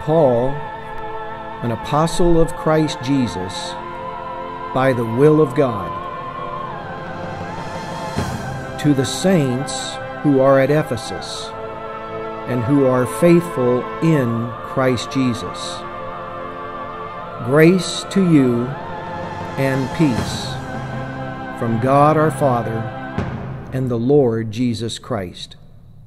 Paul, an apostle of Christ Jesus, by the will of God, to the saints who are at Ephesus and who are faithful in Christ Jesus. Grace to you and peace from God our Father and the Lord Jesus Christ.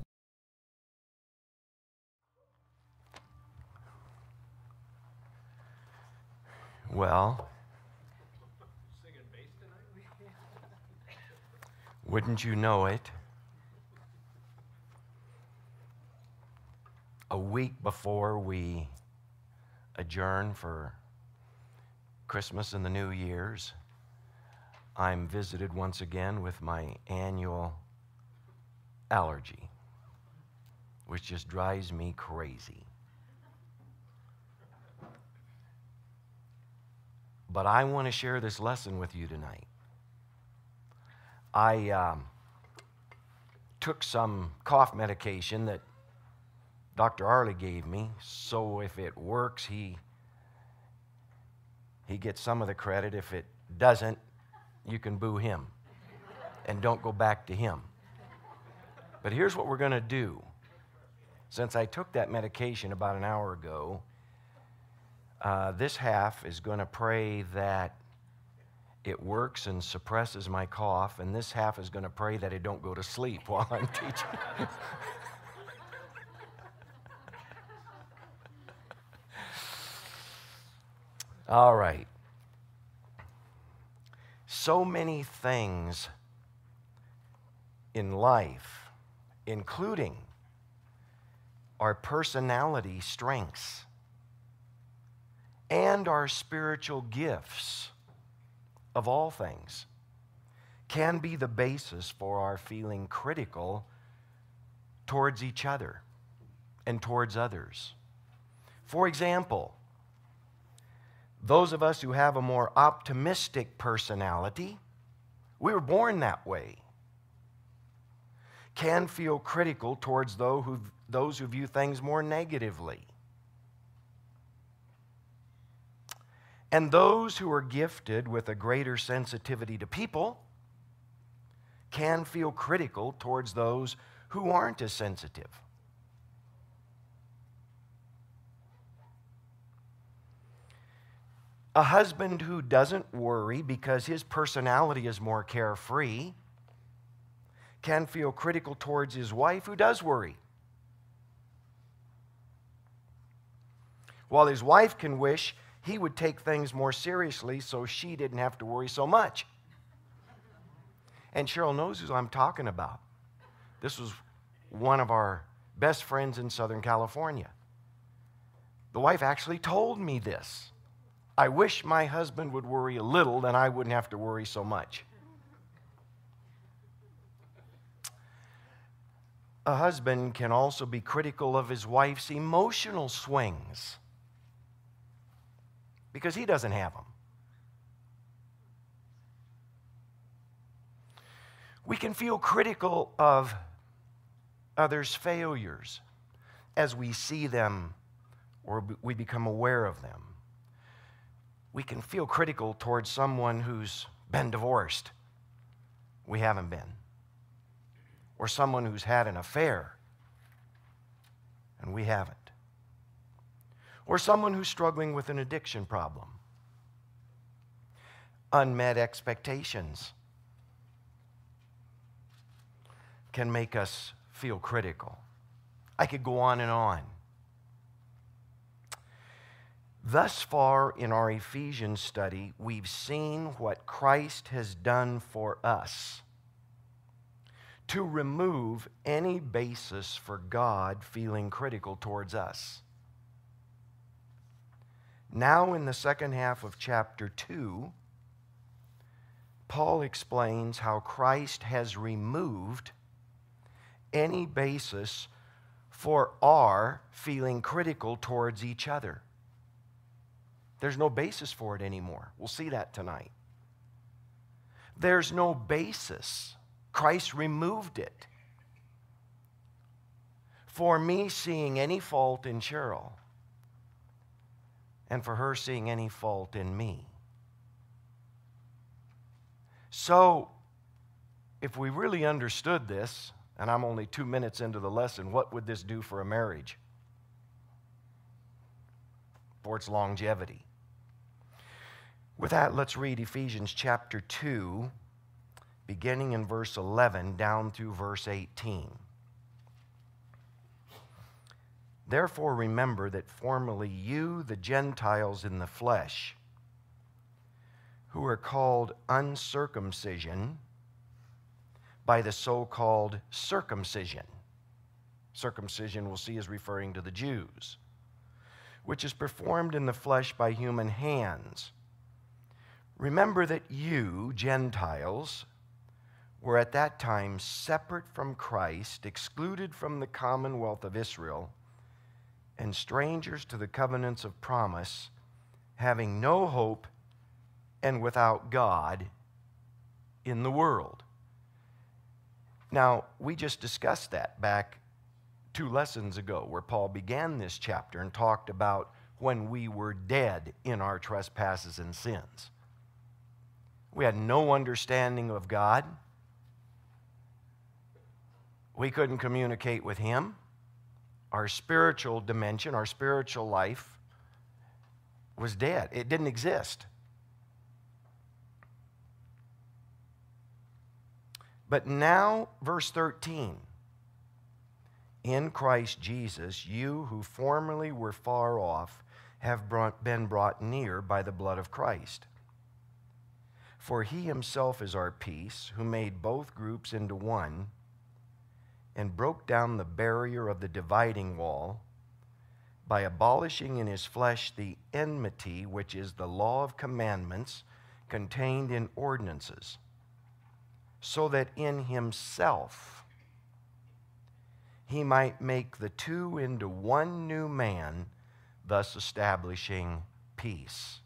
Well, wouldn't you know it? A week before we adjourn for Christmas and the New Year's, I'm visited once again with my annual allergy, which just drives me crazy. But I want to share this lesson with you tonight. I took some cough medication that Dr. Arley gave me, so if it works, he gets some of the credit. If it doesn't, you can boo him and don't go back to him. But here's what we're going to do. Since I took that medication about an hour ago, this half is going to pray that it works and suppresses my cough, and this half is going to pray that I don't go to sleep while I'm teaching. All right. So many things in life, including our personality strengths and our spiritual gifts of all things, can be the basis for our feeling critical towards each other and towards others. For example, those of us who have a more optimistic personality, we were born that way, can feel critical towards those who view things more negatively. And those who are gifted with a greater sensitivity to people can feel critical towards those who aren't as sensitive. A husband who doesn't worry because his personality is more carefree can feel critical towards his wife who does worry. While his wife can wish he would take things more seriously so she didn't have to worry so much. And Cheryl knows who I'm talking about. This was one of our best friends in Southern California. The wife actually told me this. I wish my husband would worry a little, then I wouldn't have to worry so much. A husband can also be critical of his wife's emotional swings because he doesn't have them. We can feel critical of others' failures as we see them or we become aware of them. We can feel critical towards someone who's been divorced. We haven't been. Or someone who's had an affair, and we haven't. Or someone who's struggling with an addiction problem. Unmet expectations can make us feel critical. I could go on and on. Thus far in our Ephesians study, we've seen what Christ has done for us to remove any basis for God feeling critical towards us. Now in the second half of chapter 2, Paul explains how Christ has removed any basis for our feeling critical towards each other. There's no basis for it anymore. We'll see that tonight. There's no basis. Christ removed it. For me seeing any fault in Cheryl and for her seeing any fault in me. So, if we really understood this, and I'm only 2 minutes into the lesson, what would this do for a marriage? For its longevity. With that, let's read Ephesians chapter 2, beginning in verse 11 down through verse 18. Therefore remember that formerly you, the Gentiles in the flesh, who are called uncircumcision by the so-called circumcision. Circumcision, we'll see, is referring to the Jews, which is performed in the flesh by human hands. Remember that you, Gentiles, were at that time separate from Christ, excluded from the commonwealth of Israel, and strangers to the covenants of promise, having no hope and without God in the world. Now, we just discussed that back 2 lessons ago, where Paul began this chapter and talked about when we were dead in our trespasses and sins. We had no understanding of God. We couldn't communicate with Him. Our spiritual dimension, our spiritual life was dead. It didn't exist. But now, verse 13, in Christ Jesus, you who formerly were far off have been brought near by the blood of Christ. For He Himself is our peace, who made both groups into one and broke down the barrier of the dividing wall by abolishing in His flesh the enmity, which is the law of commandments contained in ordinances, so that in Himself He might make the two into one new man, thus establishing peace,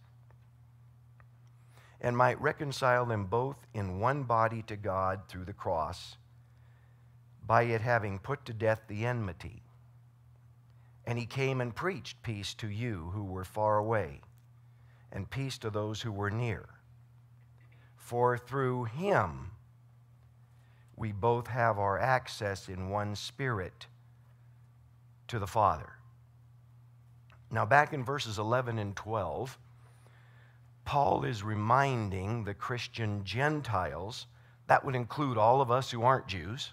and might reconcile them both in one body to God through the cross, by it having put to death the enmity. And He came and preached peace to you who were far away, and peace to those who were near. For through Him we both have our access in one Spirit to the Father. Now, back in verses 11 and 12, Paul is reminding the Christian Gentiles, that would include all of us who aren't Jews,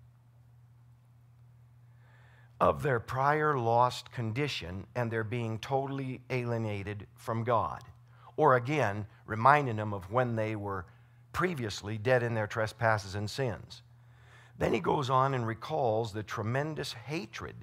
of their prior lost condition and their being totally alienated from God. Or again, reminding them of when they were previously dead in their trespasses and sins. Then he goes on and recalls the tremendous hatred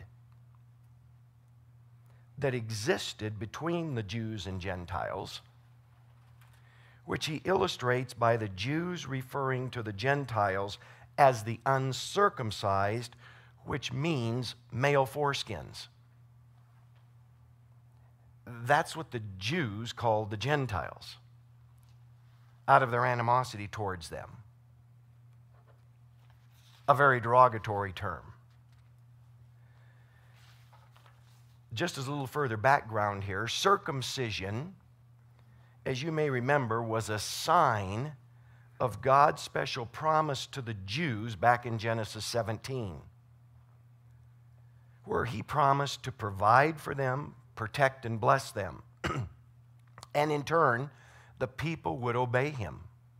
that existed between the Jews and Gentiles, which he illustrates by the Jews referring to the Gentiles as the uncircumcised, which means male foreskins. That's what the Jews called the Gentiles, out of their animosity towards them. A very derogatory term. Just as a little further background here, circumcision, as you may remember, was a sign of God's special promise to the Jews back in Genesis 17, where He promised to provide for them, protect and bless them. And in turn, the people would obey Him.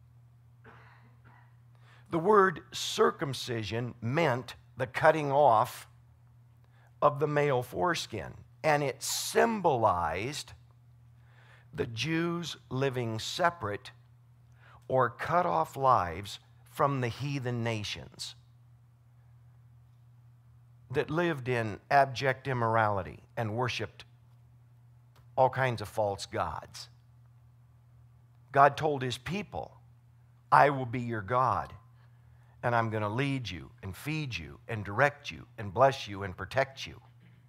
The word circumcision meant the cutting off of the male foreskin, and it symbolized the Jews living separate or cut off lives from the heathen nations that lived in abject immorality and worshiped all kinds of false gods. God told His people, I will be your God, and I'm going to lead you and feed you and direct you and bless you and protect you.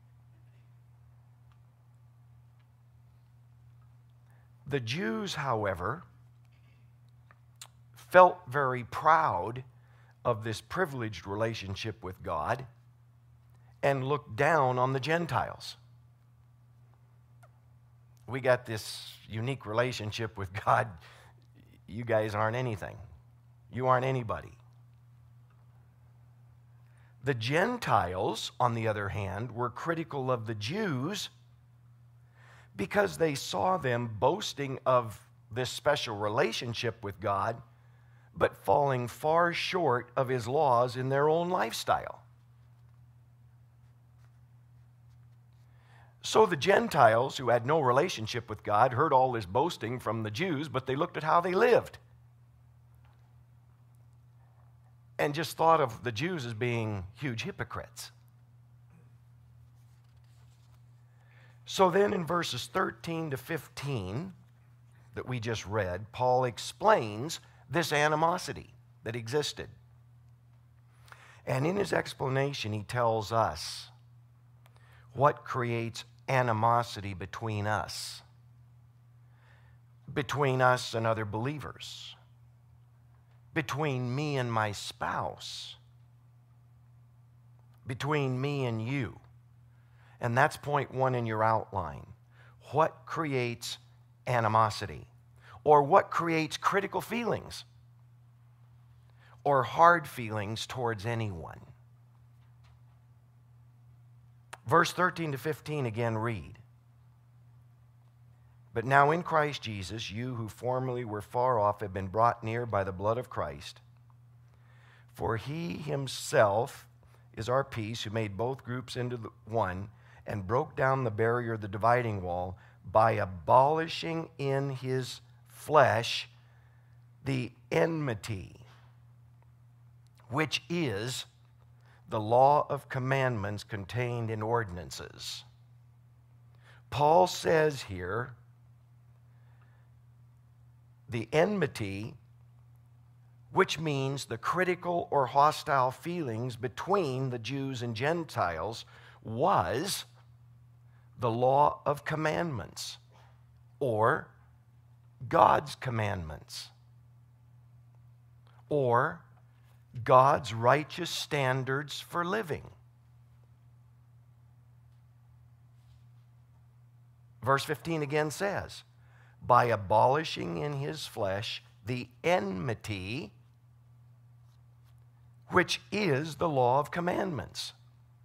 The Jews, however, felt very proud of this privileged relationship with God and looked down on the Gentiles. we got this unique relationship with God. You guys aren't anything. You aren't anybody. The Gentiles, on the other hand, were critical of the Jews because they saw them boasting of this special relationship with God, but falling far short of His laws in their own lifestyle. So the Gentiles, who had no relationship with God, heard all this boasting from the Jews, but they looked at how they lived and just thought of the Jews as being huge hypocrites. So then in verses 13 to 15 that we just read, Paul explains this animosity that existed. And in his explanation, he tells us what creates animosity between us and other believers, between me and my spouse, between me and you. And that's point one in your outline. What creates animosity? Or what creates critical feelings or hard feelings towards anyone? Verse 13 to 15 again read. But now in Christ Jesus, you who formerly were far off have been brought near by the blood of Christ. For He Himself is our peace, who made both groups into one and broke down the barrier, the dividing wall, by abolishing in His flesh the enmity, which is the law of commandments contained in ordinances. Paul says here, the enmity, which means the critical or hostile feelings between the Jews and Gentiles, was the law of commandments, or God's commandments, or God's righteous standards for living. Verse 15 again says, by abolishing in His flesh the enmity, which is the law of commandments.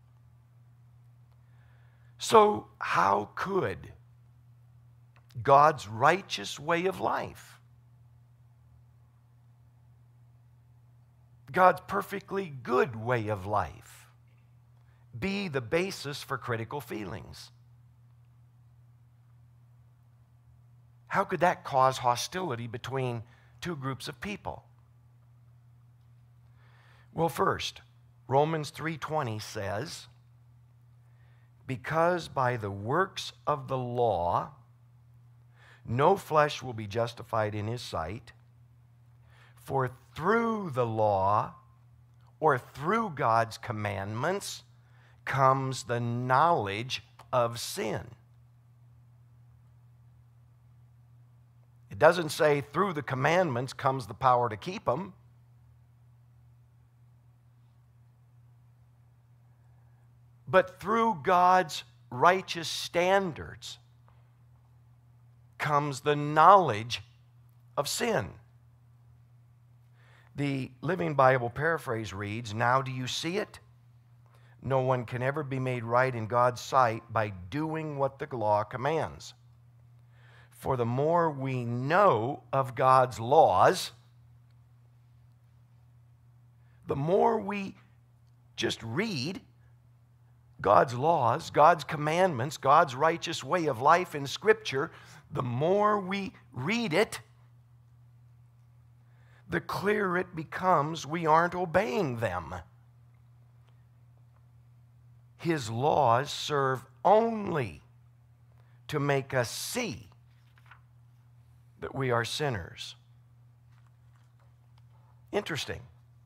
So how could God's righteous way of life, God's perfectly good way of life, be the basis for critical feelings? How could that cause hostility between two groups of people? Well, first, Romans 3:20 says, because by the works of the law, no flesh will be justified in His sight, for through the law, or through God's commandments, comes the knowledge of sin. It doesn't say through the commandments comes the power to keep them. But through God's righteous standards comes the knowledge of sin. The Living Bible paraphrase reads, now do you see it? No one can ever be made right in God's sight by doing what the law commands. For the more we know of God's laws, the more we just read God's laws, God's commandments, God's righteous way of life in Scripture, the more we read it, the clearer it becomes we aren't obeying them. His laws serve only to make us see that we are sinners. Interesting.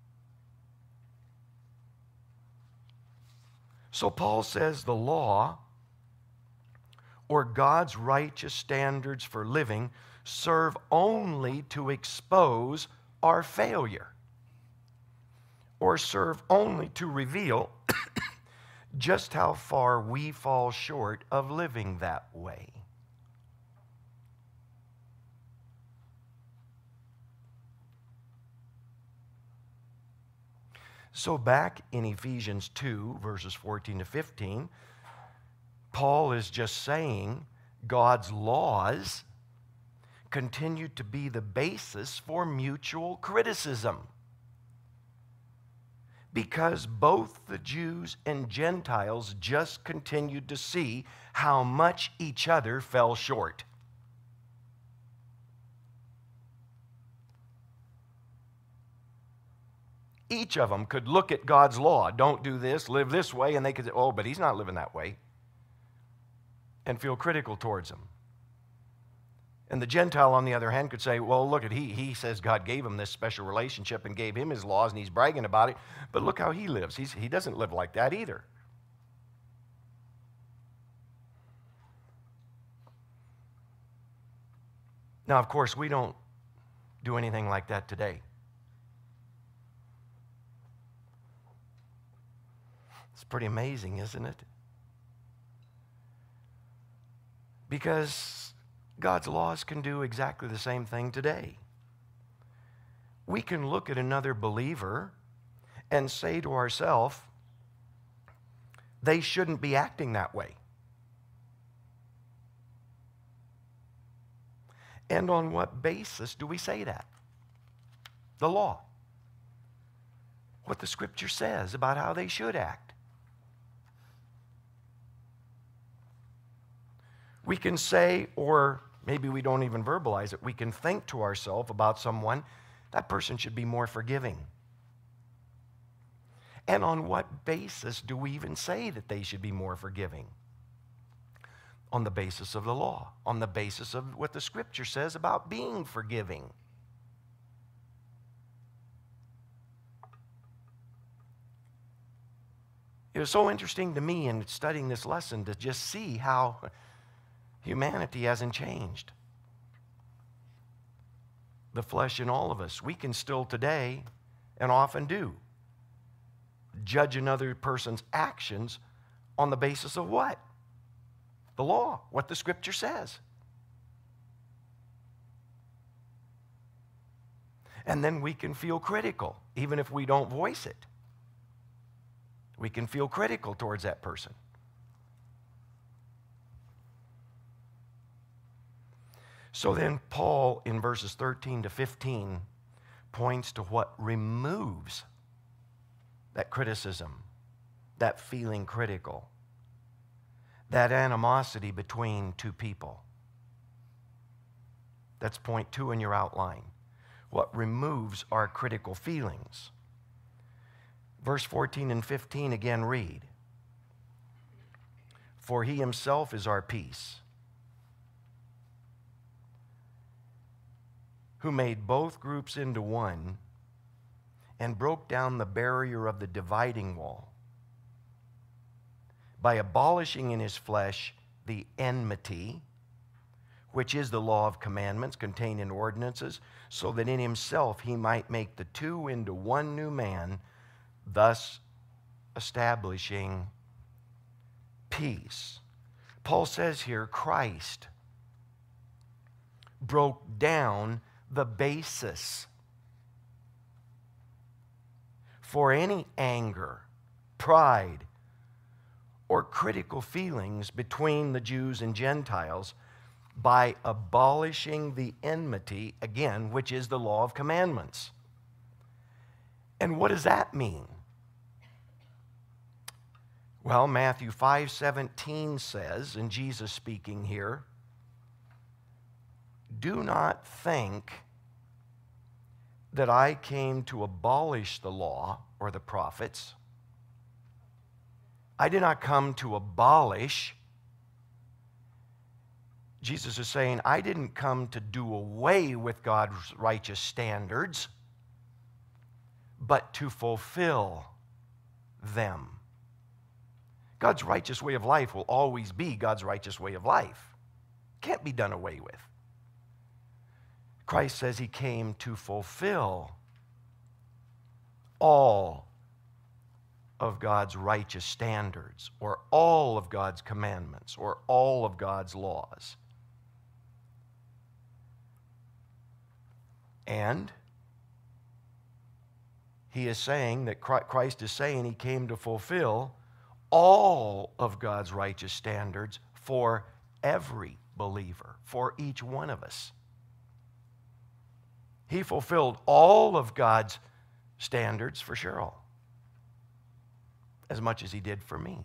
So Paul says the law, or God's righteous standards for living, serve only to expose our failure, or serve only to reveal just how far we fall short of living that way. So back in Ephesians 2, verses 14 to 15, Paul is just saying God's laws continue to be the basis for mutual criticism, because both the Jews and Gentiles just continued to see how much each other fell short. Each of them could look at God's law, don't do this, live this way, and they could say, oh, but he's not living that way, and feel critical towards him. And the Gentile, on the other hand, could say, well, look at he says God gave him this special relationship and gave him his laws, and he's bragging about it, but look how he lives. He doesn't live like that either. Now, of course, we don't do anything like that today. It's pretty amazing, isn't it? Because God's laws can do exactly the same thing today. We can look at another believer and say to ourselves, they shouldn't be acting that way. And on what basis do we say that? The law. What the Scripture says about how they should act. We can say, or maybe we don't even verbalize it, we can think to ourselves about someone, that person should be more forgiving. And on what basis do we even say that they should be more forgiving? On the basis of the law, on the basis of what the Scripture says about being forgiving. It was so interesting to me in studying this lesson to just see how humanity hasn't changed. The flesh in all of us, we can still today, and often do, judge another person's actions on the basis of what? The law, what the Scripture says. And then we can feel critical, even if we don't voice it. We can feel critical towards that person. So then Paul, in verses 13 to 15, points to what removes that criticism, that feeling critical, that animosity between two people. That's point 2 in your outline. What removes our critical feelings. Verse 14 and 15 again read. For he himself is our peace, who made both groups into one and broke down the barrier of the dividing wall by abolishing in his flesh the enmity, which is the law of commandments contained in ordinances, so that in himself he might make the two into one new man, thus establishing peace. Paul says here, Christ broke down the basis for any anger, pride, or critical feelings between the Jews and Gentiles by abolishing the enmity, again, which is the law of commandments. And what does that mean? Well, Matthew 5:17 says, and Jesus speaking here, do not think that I came to abolish the law or the prophets. I did not come to abolish. Jesus is saying, I didn't come to do away with God's righteous standards, but to fulfill them. God's righteous way of life will always be God's righteous way of life. Can't be done away with. Christ says he came to fulfill all of God's righteous standards, or all of God's commandments, or all of God's laws. And he is saying that Christ is saying he came to fulfill all of God's righteous standards for every believer, for each one of us. He fulfilled all of God's standards for Cheryl, as much as he did for me.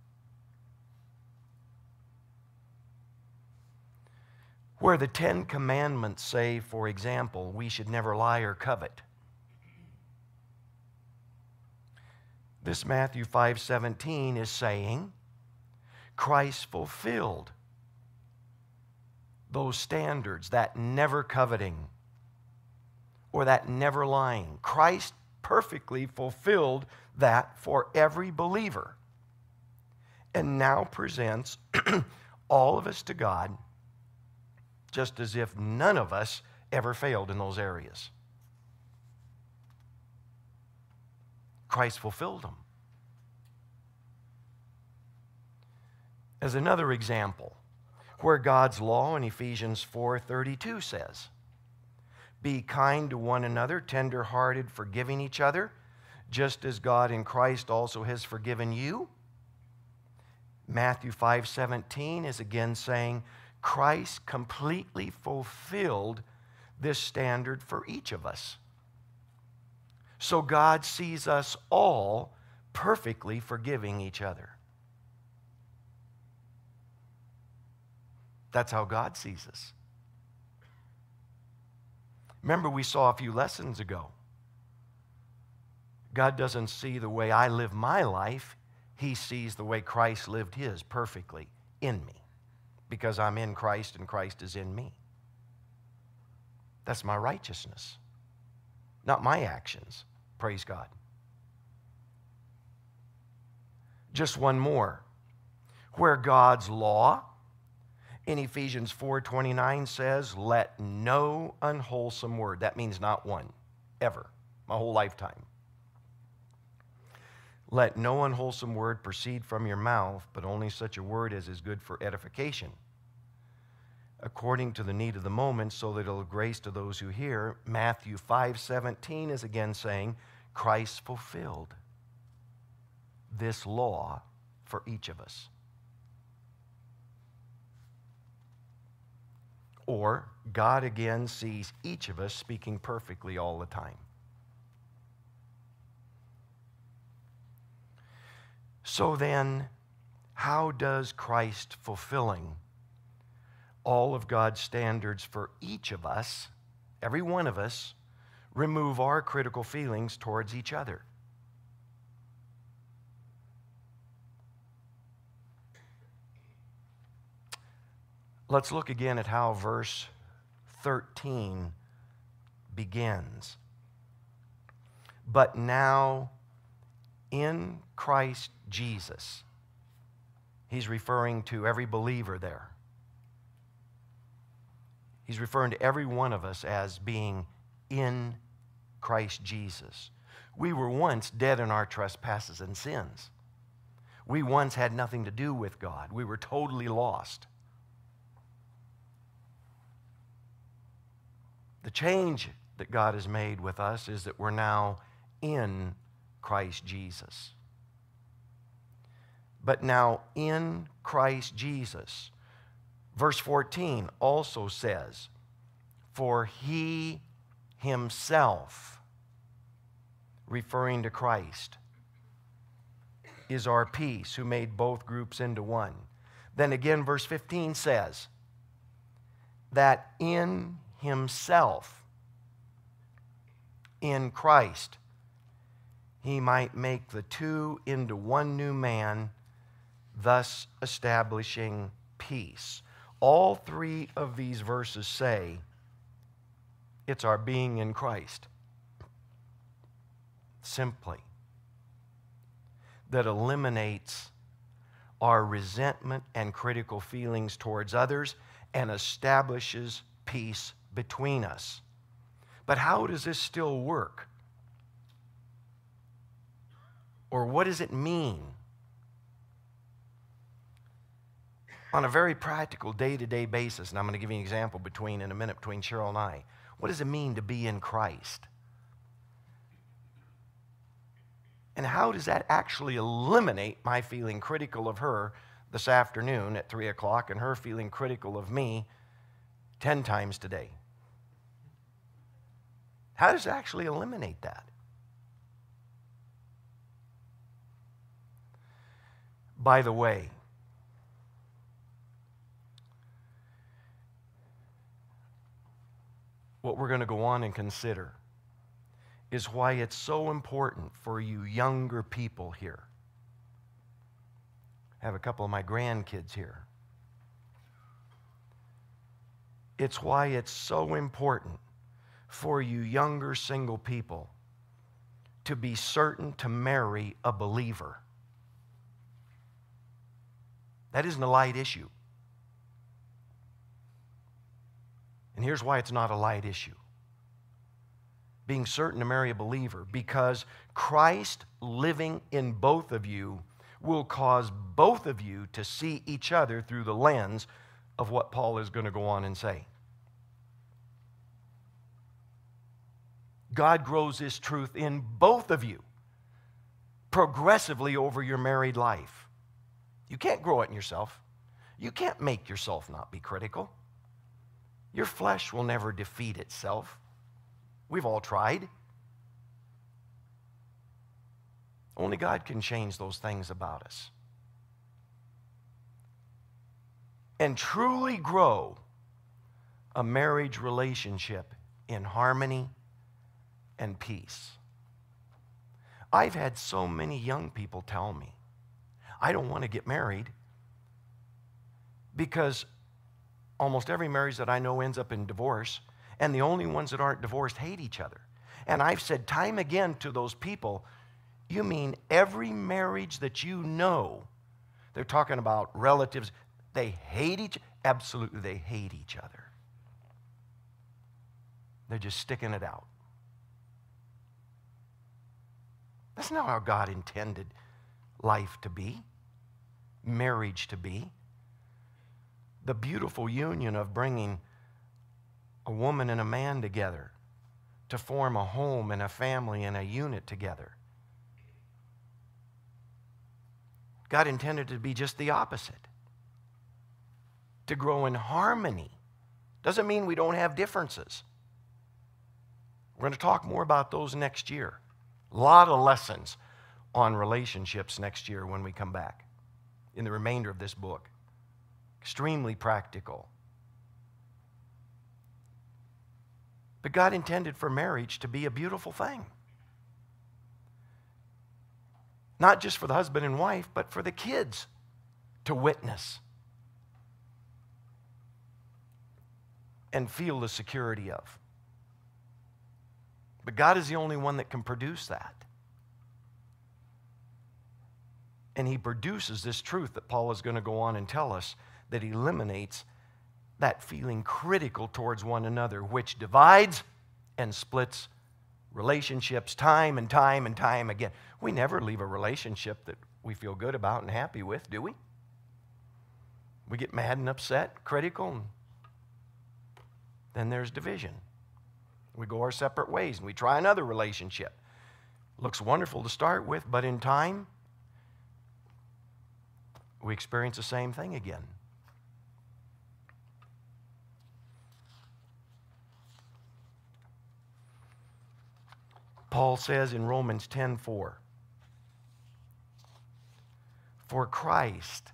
Where the 10 Commandments say, for example, we should never lie or covet, this Matthew 5:17 is saying Christ fulfilled those standards, that never coveting or that never lying. Christ perfectly fulfilled that for every believer, and now presents all of us to God just as if none of us ever failed in those areas. Christ fulfilled them. As another example, where God's law in Ephesians 4:32 says, be kind to one another, tender-hearted, forgiving each other, just as God in Christ also has forgiven you. Matthew 5:17 is again saying Christ completely fulfilled this standard for each of us. So God sees us all perfectly forgiving each other. That's how God sees us. Remember, we saw a few lessons ago. God doesn't see the way I live my life. He sees the way Christ lived his perfectly in me, because I'm in Christ and Christ is in me. That's my righteousness, not my actions. Praise God. Just one more. Where God's law in Ephesians 4:29 says, let no unwholesome word. That means not one, ever, my whole lifetime. Let no unwholesome word proceed from your mouth, but only such a word as is good for edification, according to the need of the moment, so that it'll grace to those who hear. Matthew 5:17 is again saying, Christ fulfilled this law for each of us. Or God again sees each of us speaking perfectly all the time. So then, how does Christ fulfilling all of God's standards for each of us, every one of us, remove our critical feelings towards each other? Let's look again at how verse 13 begins. But now in Christ Jesus. He's referring to every believer there. He's referring to every one of us as being in Christ Jesus. We were once dead in our trespasses and sins. We once had nothing to do with God. We were totally lost. The change that God has made with us is that we're now in Christ Jesus. But now in Christ Jesus, verse 14 also says, for he himself, referring to Christ, is our peace, who made both groups into one. Then again, verse 15 says that in himself, in Christ, he might make the two into one new man, thus establishing peace. All three of these verses say it's our being in Christ, simply, that eliminates our resentment and critical feelings towards others and establishes peace between us. But how does this still work? Or what does it mean? On a very practical day-to-day basis, and I'm going to give you an example in a minute between Cheryl and I. What does it mean to be in Christ? And how does that actually eliminate my feeling critical of her this afternoon at 3 o'clock and her feeling critical of me 10 times today? How does it actually eliminate that? By the way, what we're going to go on and consider is why it's so important for you younger people here. I have a couple of my grandkids here. It's why it's so important for you younger single people to be certain to marry a believer. That isn't a light issue. And here's why it's not a light issue. Being certain to marry a believer, because Christ living in both of you will cause both of you to see each other through the lens of what Paul is going to go on and say. God grows His truth in both of you progressively over your married life. You can't grow it in yourself. You can't make yourself not be critical. Your flesh will never defeat itself. We've all tried. Only God can change those things about us. And truly grow a marriage relationship in harmony and peace. I've had so many young people tell me, I don't want to get married because almost every marriage that I know ends up in divorce, and the only ones that aren't divorced hate each other. And I've said time again to those people, you mean every marriage that you know, they're talking about relatives, they hate each other? Absolutely, they hate each other. They're just sticking it out. That's not how God intended life to be, marriage to be. The beautiful union of bringing a woman and a man together to form a home and a family and a unit together. God intended it to be just the opposite. To grow in harmony. Doesn't mean we don't have differences. We're going to talk more about those next year. A lot of lessons on relationships next year when we come back in the remainder of this book. Extremely practical. But God intended for marriage to be a beautiful thing. Not just for the husband and wife, but for the kids to witness and feel the security of. But God is the only one that can produce that. And He produces this truth that Paul is going to go on and tell us, that eliminates that feeling critical towards one another, which divides and splits relationships time and time and time again. We never leave a relationship that we feel good about and happy with, do we? We get mad and upset, critical, and then there's division. We go our separate ways and we try another relationship. Looks wonderful to start with, but in time, we experience the same thing again. Paul says in Romans 10:4, for Christ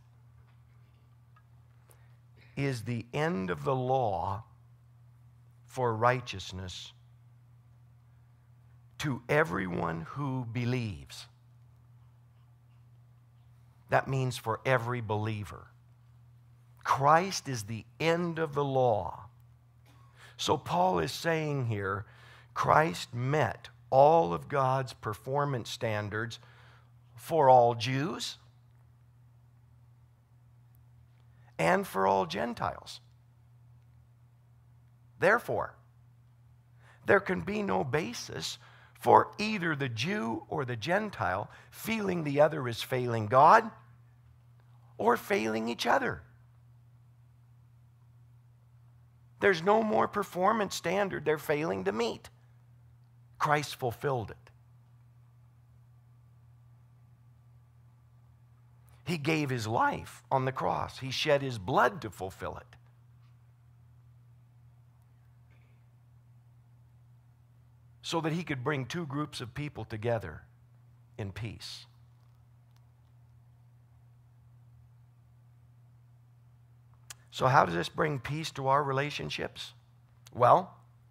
is the end of the law for righteousness to everyone who believes. That means for every believer. Christ is the end of the law. So Paul is saying here, Christ met all of God's performance standards for all Jews and for all Gentiles. Therefore, there can be no basis for either the Jew or the Gentile feeling the other is failing God or failing each other. There's no more performance standard they're failing to meet. Christ fulfilled it. He gave his life on the cross. He shed his blood to fulfill it. So that he could bring two groups of people together in peace. So how does this bring peace to our relationships? Well,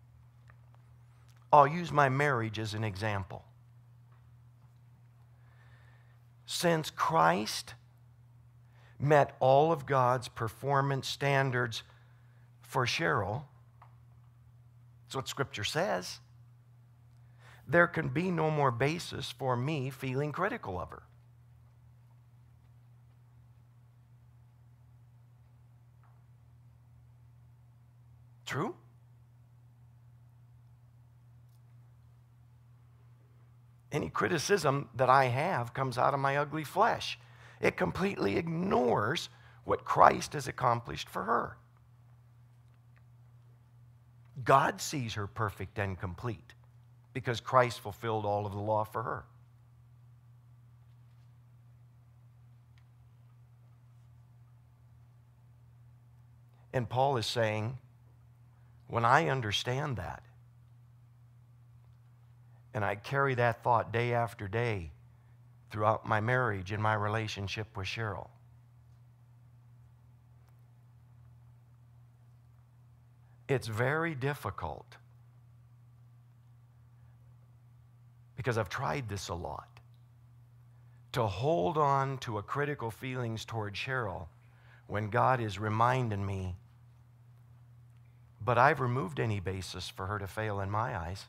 I'll use my marriage as an example. Since Christ met all of God's performance standards for Cheryl, that's what Scripture says, there can be no more basis for me feeling critical of her. True? Any criticism that I have comes out of my ugly flesh. It completely ignores what Christ has accomplished for her. God sees her perfect and complete because Christ fulfilled all of the law for her. And Paul is saying, when I understand that, and I carry that thought day after day throughout my marriage and my relationship with Cheryl, it's very difficult, because I've tried this a lot, to hold on to a critical feelings toward Cheryl when God is reminding me, but I've removed any basis for her to fail in my eyes.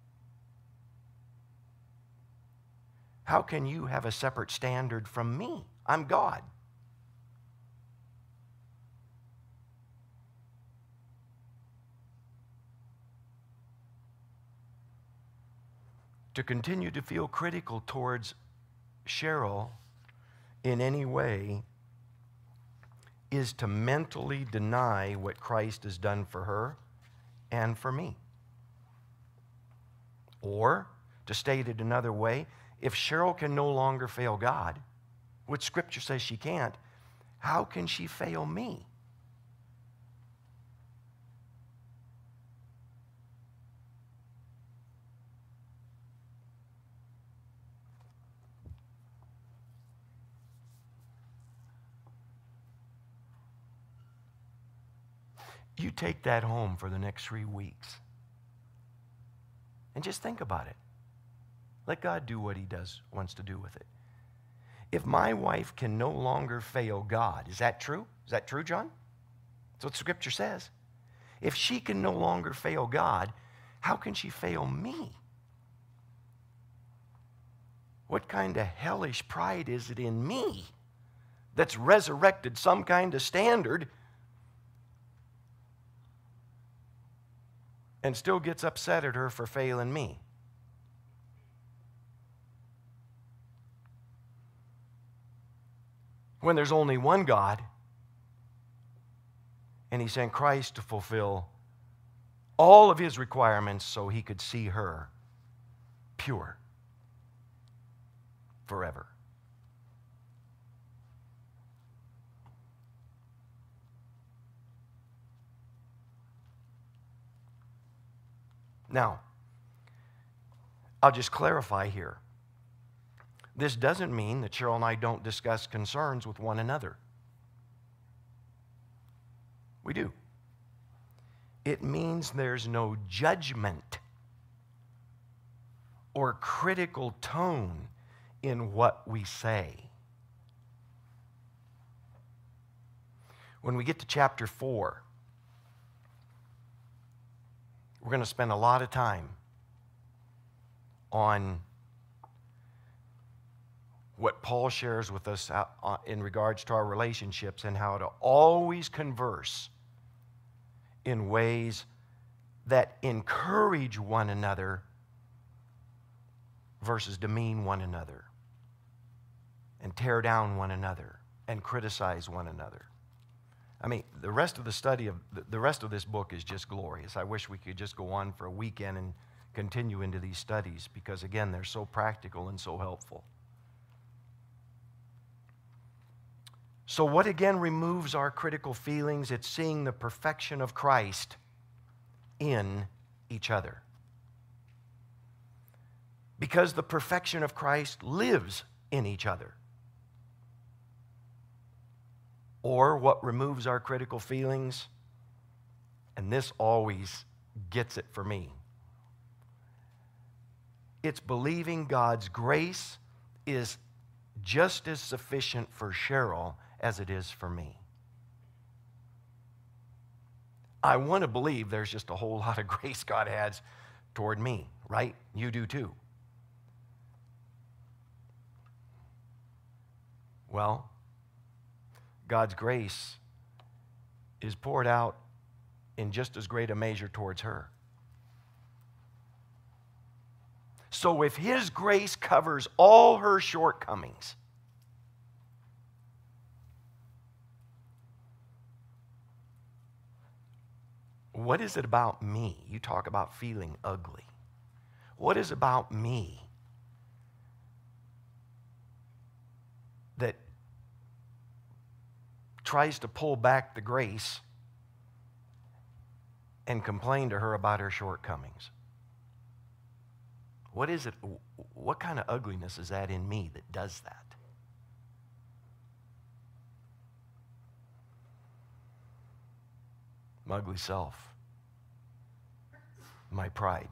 How can you have a separate standard from me? I'm God. To continue to feel critical towards Cheryl in any way is to mentally deny what Christ has done for her and for me. Or, to state it another way, if Cheryl can no longer fail God, which Scripture says she can't, how can she fail me? You take that home for the next 3 weeks and just think about it. Let God do what he wants to do with it. If my wife can no longer fail God, is that true? Is that true, John? That's what Scripture says. If she can no longer fail God, how can she fail me? What kind of hellish pride is it in me that's resurrected some kind of standard and still gets upset at her for failing me? When there's only one God, and he sent Christ to fulfill all of his requirements so he could see her pure forever. Now, I'll just clarify here. This doesn't mean that Cheryl and I don't discuss concerns with one another. We do. It means there's no judgment or critical tone in what we say. When we get to chapter 4, we're going to spend a lot of time on what Paul shares with us in regards to our relationships and how to always converse in ways that encourage one another versus demean one another and tear down one another and criticize one another. I mean, the rest of the study of the rest of this book is just glorious. I wish we could just go on for a weekend and continue into these studies because, again, they're so practical and so helpful. So what again removes our critical feelings? It's seeing the perfection of Christ in each other. Because the perfection of Christ lives in each other. Or what removes our critical feelings? And this always gets it for me. It's believing God's grace is just as sufficient for Cheryl as it is for me. I want to believe there's just a whole lot of grace God has toward me, right? You do too. Well, God's grace is poured out in just as great a measure towards her. So if His grace covers all her shortcomings, what is it about me? You talk about feeling ugly. What is about me that tries to pull back the grace and complain to her about her shortcomings? What is it? What kind of ugliness is that in me that does that? My ugly self. My pride.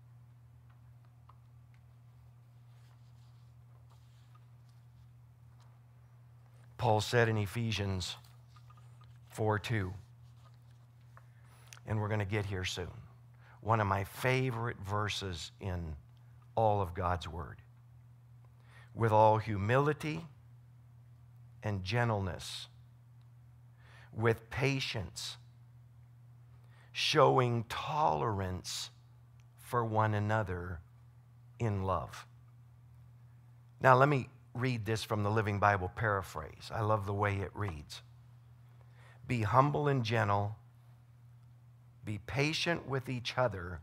Paul said in Ephesians 4:2, and we're going to get here soon, one of my favorite verses in all of God's Word. With all humility and gentleness, with patience, showing tolerance for one another in love. Now let me read this from the Living Bible paraphrase. I love the way it reads. Be humble and gentle. Be patient with each other,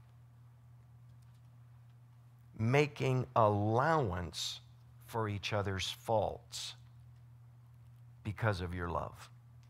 making allowance for each other's faults because of your love.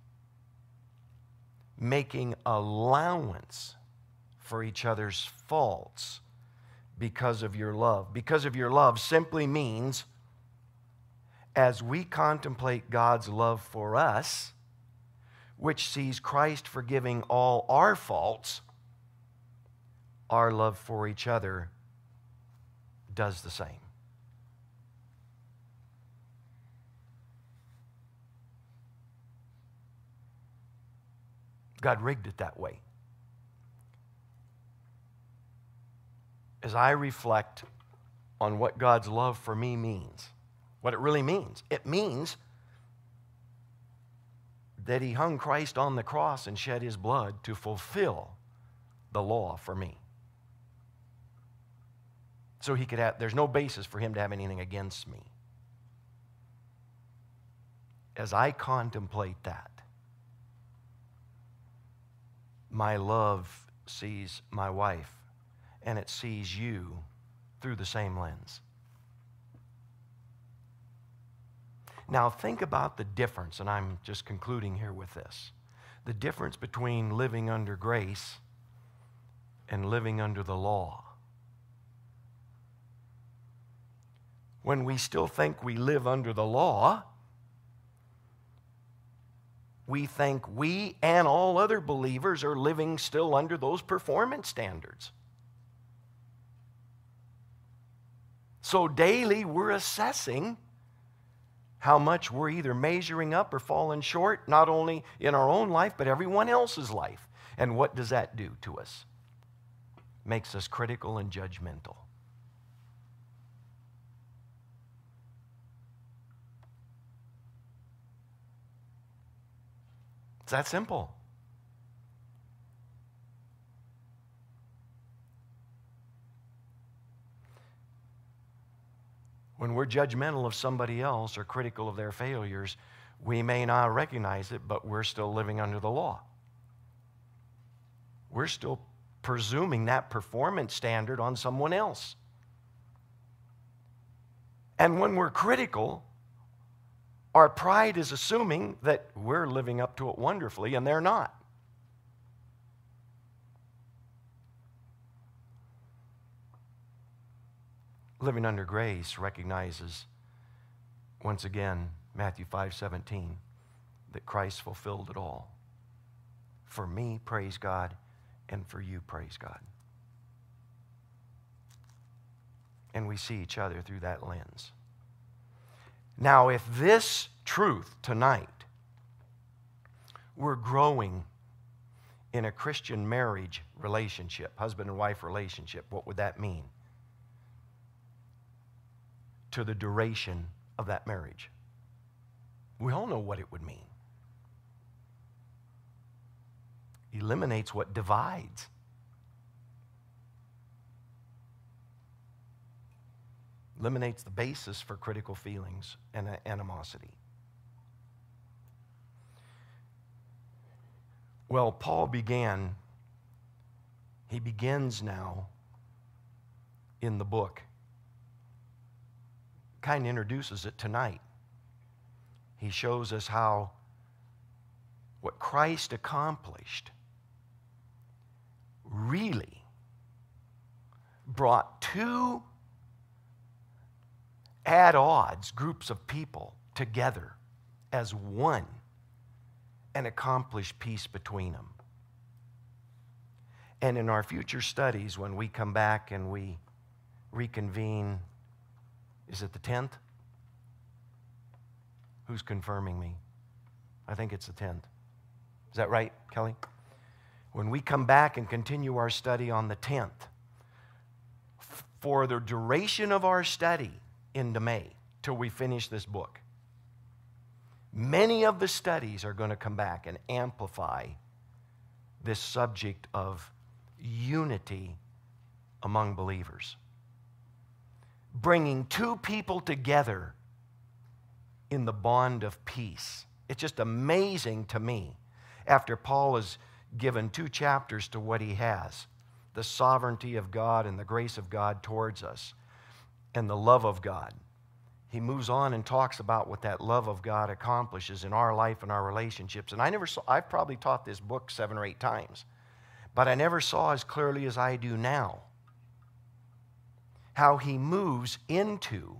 Making allowance for each other's faults because of your love. Because of your love simply means as we contemplate God's love for us, which sees Christ forgiving all our faults, our love for each other does the same. God rigged it that way. As I reflect on what God's love for me means, what it really means, it means that He hung Christ on the cross and shed His blood to fulfill the law for me. So He could have, there's no basis for Him to have anything against me. As I contemplate that, my love sees my wife, and it sees you through the same lens. Now think about the difference, and I'm just concluding here with this. The difference between living under grace and living under the law. When we still think we live under the law, we think we and all other believers are living still under those performance standards. So daily we're assessing how much we're either measuring up or falling short, not only in our own life, but everyone else's life. And what does that do to us? Makes us critical and judgmental. It's that simple. When we're judgmental of somebody else or critical of their failures, we may not recognize it, but we're still living under the law. We're still presuming that performance standard on someone else. And when we're critical Our pride is assuming that we're living up to it wonderfully, and they're not. Living under grace recognizes, once again, Matthew 5:17, that Christ fulfilled it all. For me, praise God, and for you, praise God. And we see each other through that lens. Now, if this truth tonight, we're growing in a Christian marriage relationship, husband and wife relationship, what would that mean to the duration of that marriage? We all know what it would mean. Eliminates what divides. Eliminates the basis for critical feelings and animosity. Well, Paul begins now in the book. Kind of introduces it tonight. He shows us how what Christ accomplished really brought two at odds groups of people together as one and accomplished peace between them. And in our future studies, when we come back and we reconvene, is it the 10th? Who's confirming me? I think it's the 10th. Is that right, Kelly? When we come back and continue our study on the 10th, for the duration of our study into May, till we finish this book, many of the studies are going to come back and amplify this subject of unity among believers. Bringing two people together in the bond of peace. It's just amazing to me, after Paul has given 2 chapters to what he has, the sovereignty of God and the grace of God towards us, and the love of God. He moves on and talks about what that love of God accomplishes in our life and our relationships. And I've probably taught this book 7 or 8 times, but I never saw as clearly as I do now how he moves into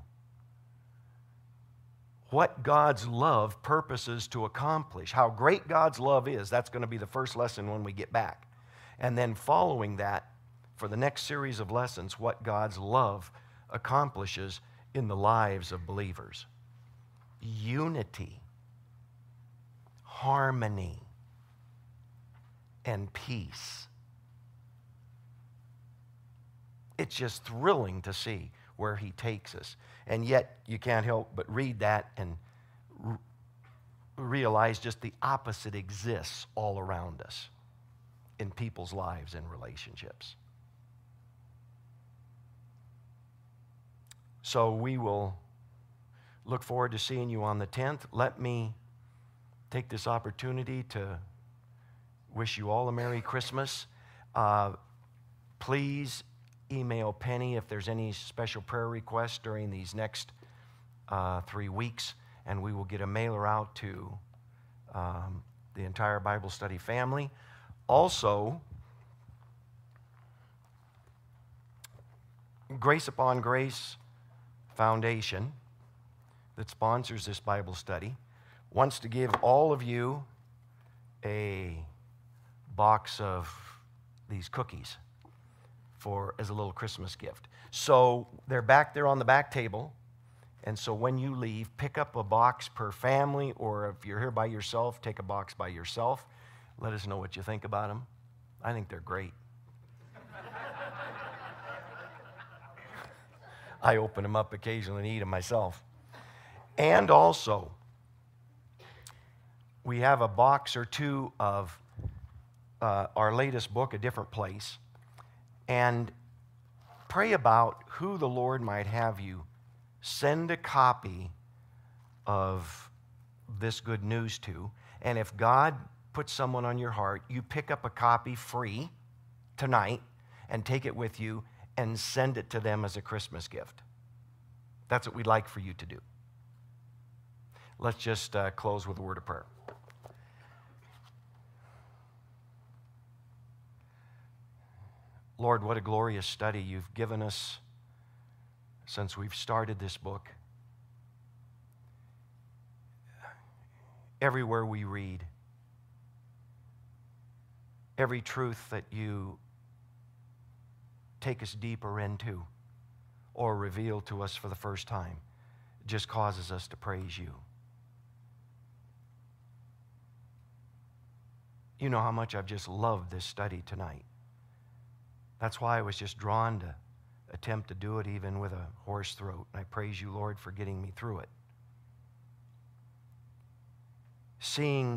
what God's love purposes to accomplish. How great God's love is, that's going to be the first lesson when we get back. And then following that, for the next series of lessons, what God's love accomplishes in the lives of believers. Unity, harmony, and peace. It's just thrilling to see where he takes us. And yet, you can't help but read that and realize just the opposite exists all around us in people's lives and relationships. So we will look forward to seeing you on the 10th. Let me take this opportunity to wish you all a Merry Christmas. Please email Penny if there's any special prayer requests during these next 3 weeks, and we will get a mailer out to the entire Bible study family. Also, Grace Upon Grace Foundation, that sponsors this Bible study, wants to give all of you a box of these cookies as a little Christmas gift. So they're back there on the back table, and so when you leave, pick up a box per family, or if you're here by yourself, take a box by yourself. Let us know what you think about them. I think they're great. I open them up occasionally and eat them myself. And also, we have a box or 2 of our latest book, A Different Place. And pray about who the Lord might have you send a copy of this good news to. And if God puts someone on your heart, you pick up a copy free tonight and take it with you and send it to them as a Christmas gift. That's what we'd like for you to do. Let's just close with a word of prayer. Lord, what a glorious study you've given us since we've started this book. Everywhere we read, every truth that you take us deeper into or reveal to us for the first time just causes us to praise you. You know how much I've just loved this study tonight. That's why I was just drawn to attempt to do it even with a hoarse throat. And I praise you, Lord, for getting me through it. Seeing,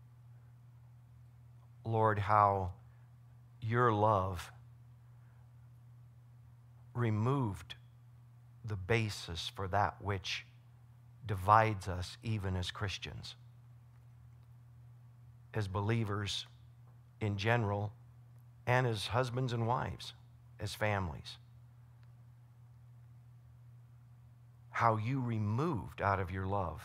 Lord, how your love removed the basis for that which divides us even as Christians, as believers in general, and as husbands and wives, as families. How you removed out of your love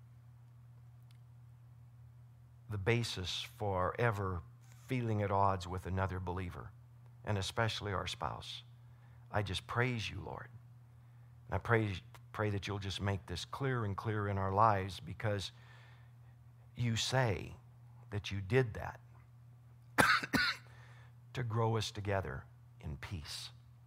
the basis for ever feeling at odds with another believer, and especially our spouse. I just praise you, Lord. And I pray that you'll just make this clearer and clearer in our lives, because you say that you did that to grow us together in peace.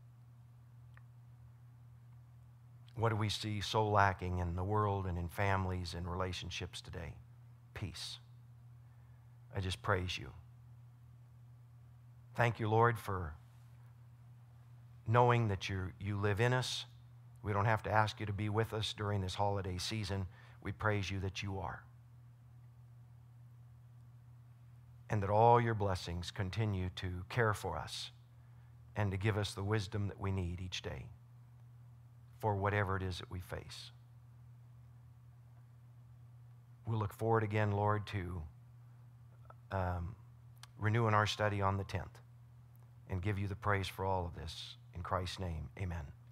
What do we see so lacking in the world and in families and relationships today? Peace. I just praise you. Thank you, Lord, for knowing that you live in us. We don't have to ask you to be with us during this holiday season. We praise you that you are. And that all your blessings continue to care for us and to give us the wisdom that we need each day for whatever it is that we face. We'll look forward again, Lord, to renewing our study on the 10th, and give you the praise for all of this. In Christ's name, amen.